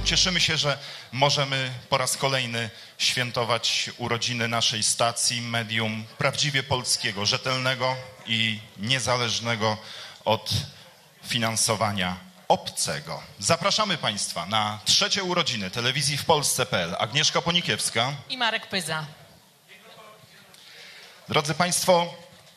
Cieszymy się, że możemy po raz kolejny świętować urodziny naszej stacji, medium prawdziwie polskiego, rzetelnego i niezależnego od finansowania obcego. Zapraszamy Państwa na trzecie urodziny telewizji w Polsce.pl. Agnieszka Ponikiewska i Marek Pyza. Drodzy Państwo,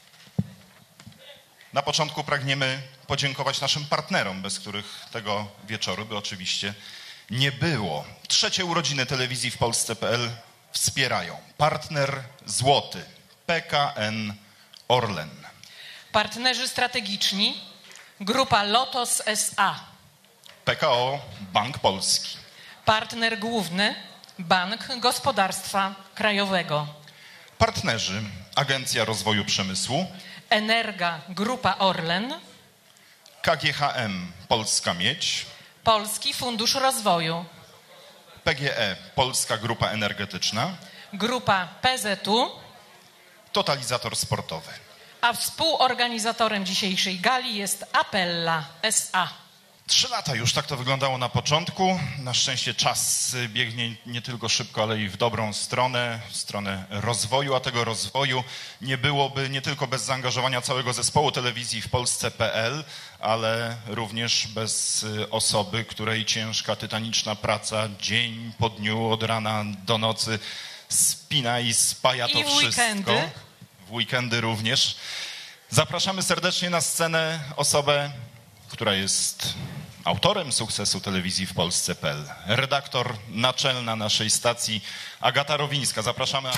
na początku pragniemy podziękować naszym partnerom, bez których tego wieczoru by oczywiście nie było. Trzecie urodziny telewizji w Polsce.pl wspierają partner złoty PKN Orlen. Partnerzy strategiczni Grupa Lotos S.A. PKO Bank Polski. Partner główny Bank Gospodarstwa Krajowego. Partnerzy Agencja Rozwoju Przemysłu. Energa Grupa Orlen. KGHM Polska Miedź. Polski Fundusz Rozwoju. PGE Polska Grupa Energetyczna. Grupa PZU. Totalizator Sportowy. A współorganizatorem dzisiejszej gali jest Apella S.A. 3 lata już tak to wyglądało na początku. Na szczęście czas biegnie nie tylko szybko, ale i w dobrą stronę, w stronę rozwoju, a tego rozwoju nie byłoby nie tylko bez zaangażowania całego zespołu telewizji w Polsce.pl, ale również bez osoby, której ciężka, tytaniczna praca dzień po dniu, od rana do nocy spina i spaja to wszystko. Weekendy. W weekendy również. Zapraszamy serdecznie na scenę osobę, która jest autorem sukcesu telewizji w Polsce.pl. Redaktor naczelna naszej stacji Agata Rowińska. Zapraszamy.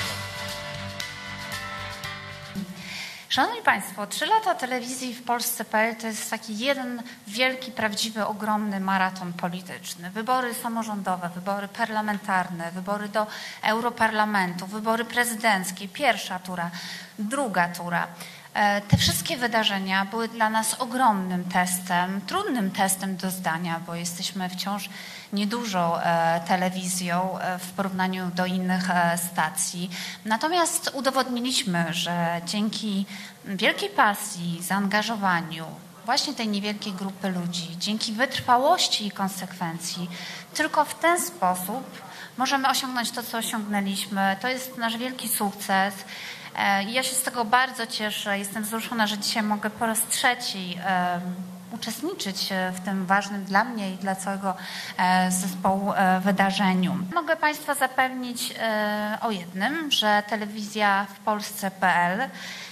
Szanowni Państwo, 3 lata telewizji w Polsce.pl to jest taki jeden wielki, prawdziwy, ogromny maraton polityczny. Wybory samorządowe, wybory parlamentarne, wybory do Europarlamentu, wybory prezydenckie, pierwsza tura, druga tura. Te wszystkie wydarzenia były dla nas ogromnym testem, trudnym testem do zdania, bo jesteśmy wciąż niedużą telewizją w porównaniu do innych stacji. Natomiast udowodniliśmy, że dzięki wielkiej pasji, zaangażowaniu właśnie tej niewielkiej grupy ludzi, dzięki wytrwałości i konsekwencji, tylko w ten sposób możemy osiągnąć to, co osiągnęliśmy. To jest nasz wielki sukces. Ja się z tego bardzo cieszę. Jestem wzruszona, że dzisiaj mogę po raz trzeci uczestniczyć w tym ważnym dla mnie i dla całego zespołu wydarzeniu. Mogę Państwa zapewnić o jednym, że telewizja w Polsce.pl,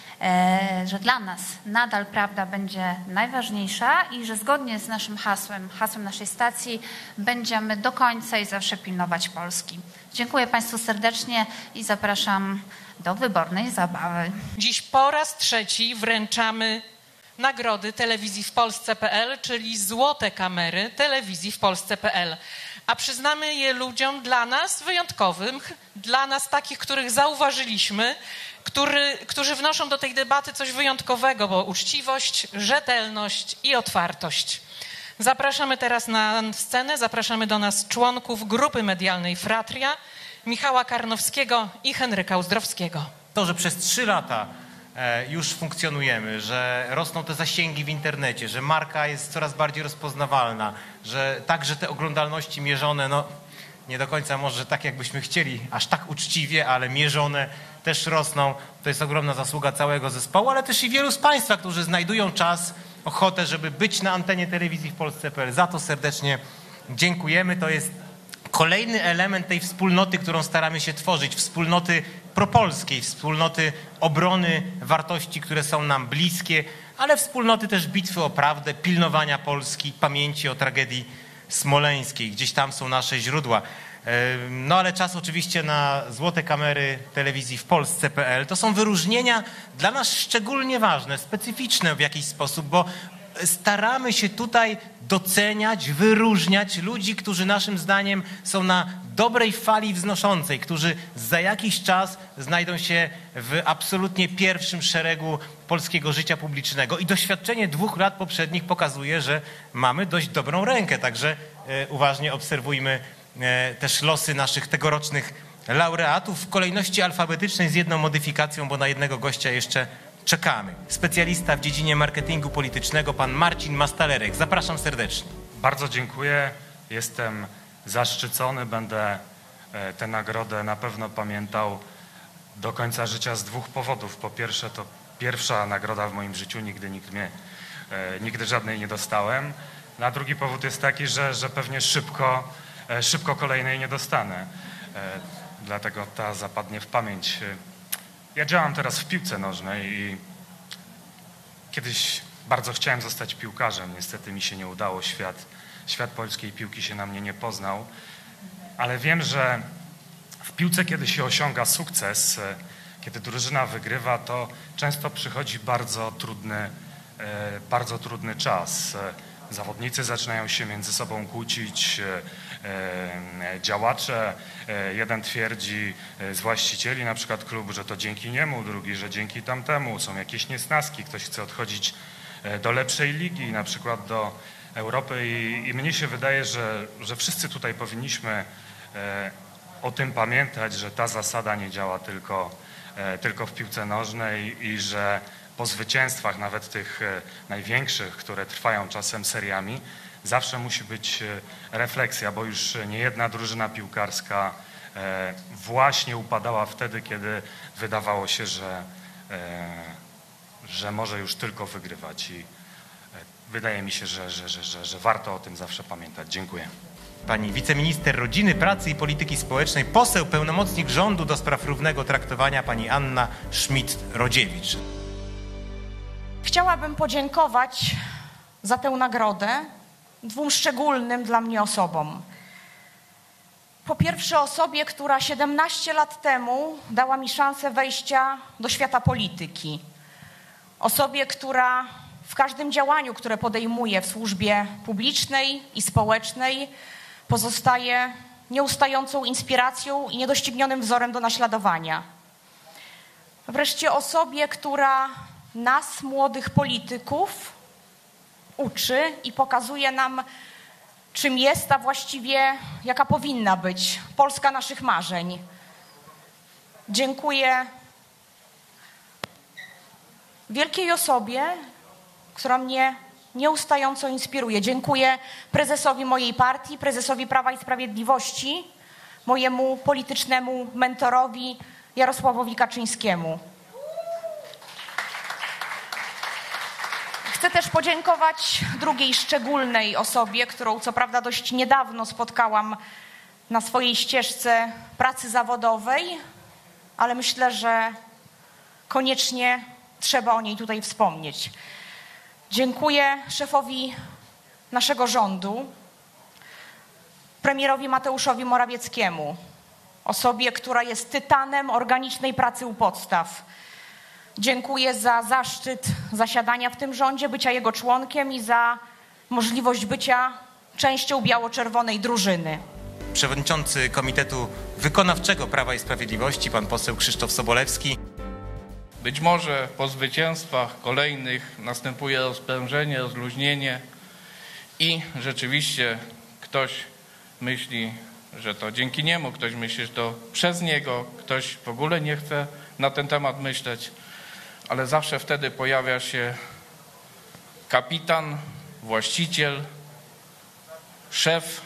że dla nas nadal prawda będzie najważniejsza i że zgodnie z naszym hasłem naszej stacji będziemy do końca i zawsze pilnować Polski. Dziękuję Państwu serdecznie i zapraszam do wybornej zabawy. Dziś po raz trzeci wręczamy nagrody telewizji w Polsce.pl, czyli złote kamery telewizji w Polsce.pl. A przyznamy je ludziom dla nas wyjątkowym, dla nas takich, których zauważyliśmy, którzy wnoszą do tej debaty coś wyjątkowego, bo uczciwość, rzetelność i otwartość. Zapraszamy teraz na scenę, zapraszamy do nas członków grupy medialnej Fratria, Michała Karnowskiego i Henryka Uzdrowskiego. To, że przez 3 lata już funkcjonujemy, że rosną te zasięgi w internecie, że marka jest coraz bardziej rozpoznawalna, że także te oglądalności mierzone, no nie do końca może tak jakbyśmy chcieli, aż tak uczciwie, ale mierzone też rosną. To jest ogromna zasługa całego zespołu, ale też i wielu z Państwa, którzy znajdują czas, ochotę, żeby być na antenie telewizji w Polsce.pl. Za to serdecznie dziękujemy. To jest kolejny element tej wspólnoty, którą staramy się tworzyć, wspólnoty propolskiej, wspólnoty obrony wartości, które są nam bliskie, ale wspólnoty też bitwy o prawdę, pilnowania Polski, pamięci o tragedii smoleńskiej. Gdzieś tam są nasze źródła. No ale czas oczywiście na złote kamery telewizji w Polsce.pl. To są wyróżnienia dla nas szczególnie ważne, specyficzne w jakiś sposób, bo staramy się tutaj doceniać, wyróżniać ludzi, którzy naszym zdaniem są na dobrej fali wznoszącej, którzy za jakiś czas znajdą się w absolutnie pierwszym szeregu polskiego życia publicznego. I doświadczenie 2 lat poprzednich pokazuje, że mamy dość dobrą rękę, także uważnie obserwujmy też losy naszych tegorocznych laureatów w kolejności alfabetycznej z jedną modyfikacją, bo na jednego gościa jeszcze czekamy. Specjalista w dziedzinie marketingu politycznego, pan Marcin Mastalerek. Zapraszam serdecznie. Bardzo dziękuję. Jestem zaszczycony. Będę tę nagrodę na pewno pamiętał do końca życia z dwóch powodów. Po pierwsze, to pierwsza nagroda w moim życiu, nigdy żadnej nie dostałem. A drugi powód jest taki, że pewnie szybko kolejnej nie dostanę. Dlatego ta zapadnie w pamięć. Ja działam teraz w piłce nożnej i kiedyś bardzo chciałem zostać piłkarzem. Niestety mi się nie udało. Świat polskiej piłki się na mnie nie poznał. Ale wiem, że w piłce, kiedy się osiąga sukces, kiedy drużyna wygrywa, to często przychodzi bardzo trudny czas. Zawodnicy zaczynają się między sobą kłócić, działacze. Jeden twierdzi z właścicieli na przykład klubu, że to dzięki niemu, drugi, że dzięki tamtemu. Są jakieś niesnaski, ktoś chce odchodzić do lepszej ligi, na przykład do Europy i mnie się wydaje, że wszyscy tutaj powinniśmy o tym pamiętać, że ta zasada nie działa tylko w piłce nożnej i że po zwycięstwach, nawet tych największych, które trwają czasem seriami, zawsze musi być refleksja, bo już niejedna drużyna piłkarska właśnie upadała wtedy, kiedy wydawało się, że może już tylko wygrywać i wydaje mi się, że warto o tym zawsze pamiętać. Dziękuję. Pani wiceminister rodziny, pracy i polityki społecznej, poseł, pełnomocnik rządu do spraw równego traktowania, pani Anna Schmidt-Rodziewicz. Chciałabym podziękować za tę nagrodę dwóm szczególnym dla mnie osobom. Po pierwsze osobie, która 17 lat temu dała mi szansę wejścia do świata polityki. Osobie, która w każdym działaniu, które podejmuje w służbie publicznej i społecznej, pozostaje nieustającą inspiracją i niedoścignionym wzorem do naśladowania. Wreszcie osobie, która nas, młodych polityków, uczy i pokazuje nam, czym jest, a właściwie jaka powinna być Polska naszych marzeń. Dziękuję wielkiej osobie, która mnie nieustająco inspiruje. Dziękuję prezesowi mojej partii, prezesowi Prawa i Sprawiedliwości, mojemu politycznemu mentorowi Jarosławowi Kaczyńskiemu. Chcę też podziękować drugiej szczególnej osobie, którą co prawda dość niedawno spotkałam na swojej ścieżce pracy zawodowej, ale myślę, że koniecznie trzeba o niej tutaj wspomnieć. Dziękuję szefowi naszego rządu, premierowi Mateuszowi Morawieckiemu, osobie, która jest tytanem organicznej pracy u podstaw. Dziękuję za zaszczyt zasiadania w tym rządzie, bycia jego członkiem i za możliwość bycia częścią biało-czerwonej drużyny. Przewodniczący Komitetu Wykonawczego Prawa i Sprawiedliwości, pan poseł Krzysztof Sobolewski. Być może po zwycięstwach kolejnych następuje rozprężenie, rozluźnienie i rzeczywiście ktoś myśli, że to dzięki niemu, ktoś myśli, że to przez niego, ktoś w ogóle nie chce na ten temat myśleć, ale zawsze wtedy pojawia się kapitan, właściciel, szef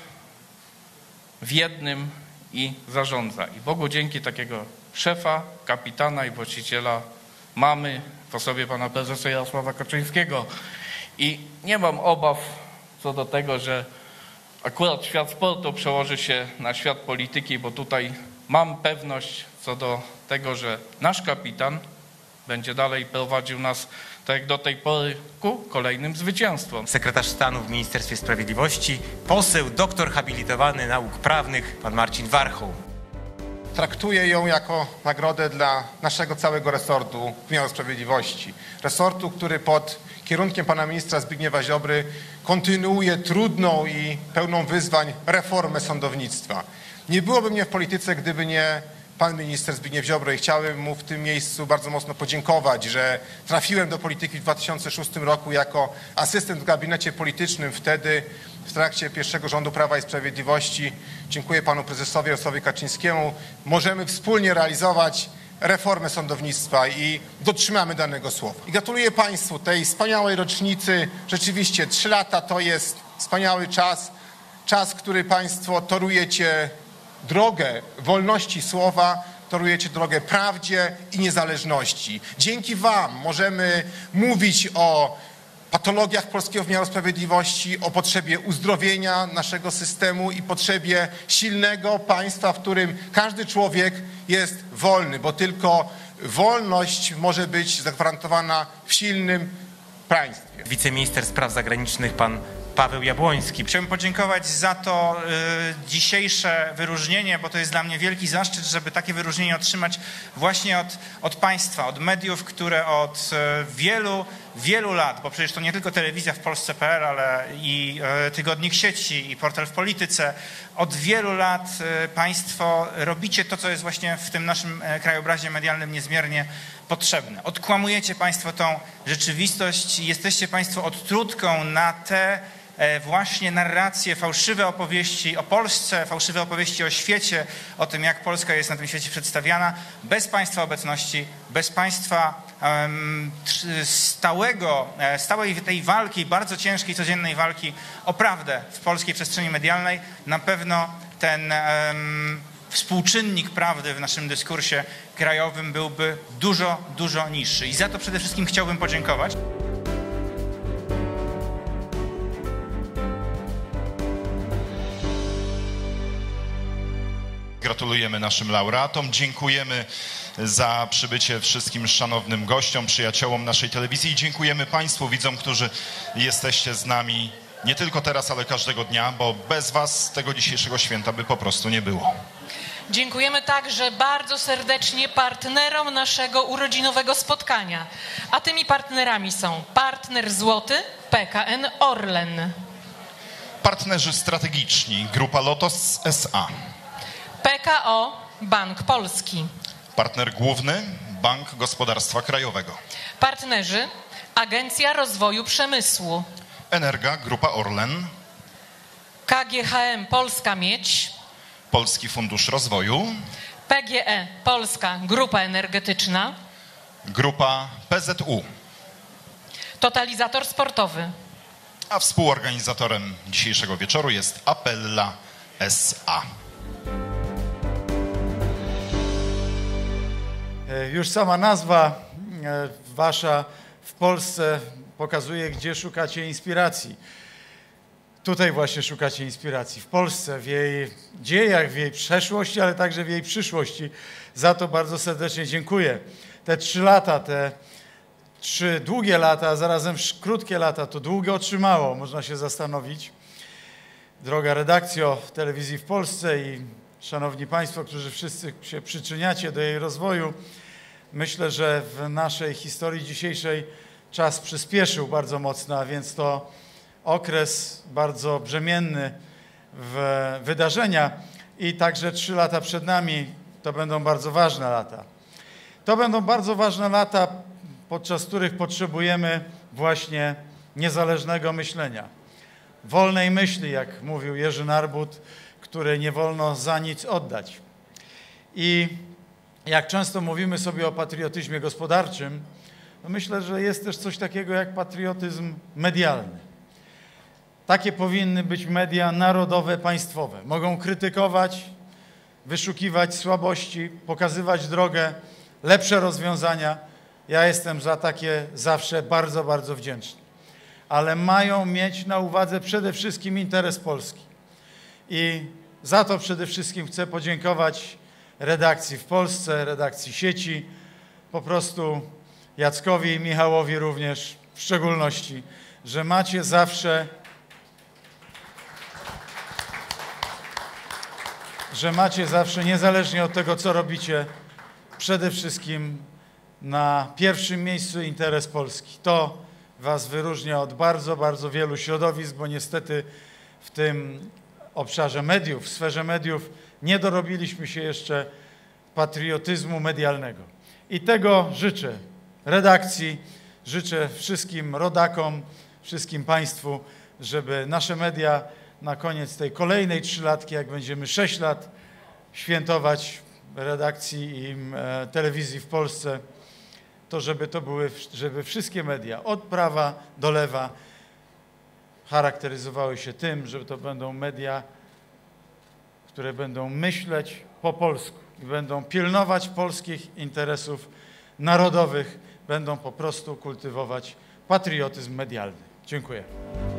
w jednym i zarządza. I Bogu dzięki takiego szefa, kapitana i właściciela mamy w osobie pana prezesa Jarosława Kaczyńskiego. I nie mam obaw co do tego, że akurat świat sportu przełoży się na świat polityki, bo tutaj mam pewność co do tego, że nasz kapitan będzie dalej prowadził nas, tak jak do tej pory, ku kolejnym zwycięstwom. Sekretarz stanu w Ministerstwie Sprawiedliwości, poseł, doktor habilitowany nauk prawnych, pan Marcin Warchoł. Traktuję ją jako nagrodę dla naszego całego resortu wymiaru sprawiedliwości. Resortu, który pod kierunkiem pana ministra Zbigniewa Ziobry kontynuuje trudną i pełną wyzwań reformę sądownictwa. Nie byłoby mnie w polityce, gdyby nie pan minister Zbigniew Ziobro i chciałem mu w tym miejscu bardzo mocno podziękować, że trafiłem do polityki w 2006 roku jako asystent w gabinecie politycznym wtedy w trakcie pierwszego rządu Prawa i Sprawiedliwości. Dziękuję panu prezesowi Jarosławowi Kaczyńskiemu. Możemy wspólnie realizować reformę sądownictwa i dotrzymamy danego słowa. I gratuluję państwu tej wspaniałej rocznicy. Rzeczywiście 3 lata to jest wspaniały czas czas, który Państwo torujecie drogę wolności słowa, torujecie drogę prawdzie i niezależności. Dzięki Wam możemy mówić o patologiach polskiego wymiaru sprawiedliwości, o potrzebie uzdrowienia naszego systemu i potrzebie silnego państwa, w którym każdy człowiek jest wolny, bo tylko wolność może być zagwarantowana w silnym państwie. Wiceminister Spraw Zagranicznych pan Paweł Jabłoński. Chciałbym podziękować za to dzisiejsze wyróżnienie, bo to jest dla mnie wielki zaszczyt, żeby takie wyróżnienie otrzymać właśnie od państwa, od mediów, które od wielu lat, bo przecież to nie tylko telewizja w Polsce.pl, ale i Tygodnik Sieci, i Portal w Polityce, od wielu lat państwo robicie to, co jest właśnie w tym naszym krajobrazie medialnym niezmiernie potrzebne. Odkłamujecie państwo tą rzeczywistość, jesteście państwo odtrutką na te właśnie narracje, fałszywe opowieści o Polsce, fałszywe opowieści o świecie, o tym, jak Polska jest na tym świecie przedstawiana. Bez państwa obecności, bez państwa stałej tej walki, bardzo ciężkiej, codziennej walki o prawdę w polskiej przestrzeni medialnej, na pewno ten współczynnik prawdy w naszym dyskursie krajowym byłby dużo niższy. I za to przede wszystkim chciałbym podziękować. Gratulujemy naszym laureatom, dziękujemy za przybycie wszystkim szanownym gościom, przyjaciołom naszej telewizji i dziękujemy Państwu, widzom, którzy jesteście z nami nie tylko teraz, ale każdego dnia, bo bez Was tego dzisiejszego święta by po prostu nie było. Dziękujemy także bardzo serdecznie partnerom naszego urodzinowego spotkania. A tymi partnerami są partner złoty PKN Orlen, Partnerzy strategiczni Grupa Lotos S.A., PKO Bank Polski, Partner główny Bank Gospodarstwa Krajowego, partnerzy Agencja Rozwoju Przemysłu, Energa Grupa Orlen, KGHM Polska Miedź, Polski Fundusz Rozwoju, PGE Polska Grupa Energetyczna, Grupa PZU, Totalizator Sportowy, a współorganizatorem dzisiejszego wieczoru jest Apella S.A. Już sama nazwa wasza w Polsce pokazuje, gdzie szukacie inspiracji. Tutaj właśnie szukacie inspiracji. W Polsce, w jej dziejach, w jej przeszłości, ale także w jej przyszłości. Za to bardzo serdecznie dziękuję. Te 3 lata, te 3 długie lata, a zarazem krótkie lata, to długo trzymało, można się zastanowić. Droga redakcjo telewizji w Polsce i szanowni Państwo, którzy wszyscy się przyczyniacie do jej rozwoju, myślę, że w naszej historii dzisiejszej czas przyspieszył bardzo mocno, a więc to okres bardzo brzemienny w wydarzenia i także 3 lata przed nami to będą bardzo ważne lata. To będą bardzo ważne lata, podczas których potrzebujemy właśnie niezależnego myślenia. Wolnej myśli, jak mówił Jerzy Narbut, której nie wolno za nic oddać. I jak często mówimy sobie o patriotyzmie gospodarczym, to myślę, że jest też coś takiego jak patriotyzm medialny. Takie powinny być media narodowe, państwowe. Mogą krytykować, wyszukiwać słabości, pokazywać drogę, lepsze rozwiązania. Ja jestem za takie zawsze bardzo, bardzo wdzięczny. Ale mają mieć na uwadze przede wszystkim interes Polski. I za to przede wszystkim chcę podziękować redakcji w Polsce, redakcji sieci, po prostu Jackowi i Michałowi również w szczególności, że macie zawsze niezależnie od tego, co robicie, przede wszystkim na pierwszym miejscu interes Polski. To was wyróżnia od bardzo, bardzo wielu środowisk, bo niestety w tym obszarze mediów, w sferze mediów nie dorobiliśmy się jeszcze patriotyzmu medialnego. I tego życzę redakcji, życzę wszystkim rodakom, wszystkim Państwu, żeby nasze media na koniec tej kolejnej 3-latki, jak będziemy 6 lat świętować redakcji i telewizji w Polsce, to żeby wszystkie media od prawa do lewa charakteryzowały się tym, że to będą media, które będą myśleć po polsku i będą pilnować polskich interesów narodowych, będą po prostu kultywować patriotyzm medialny. Dziękuję.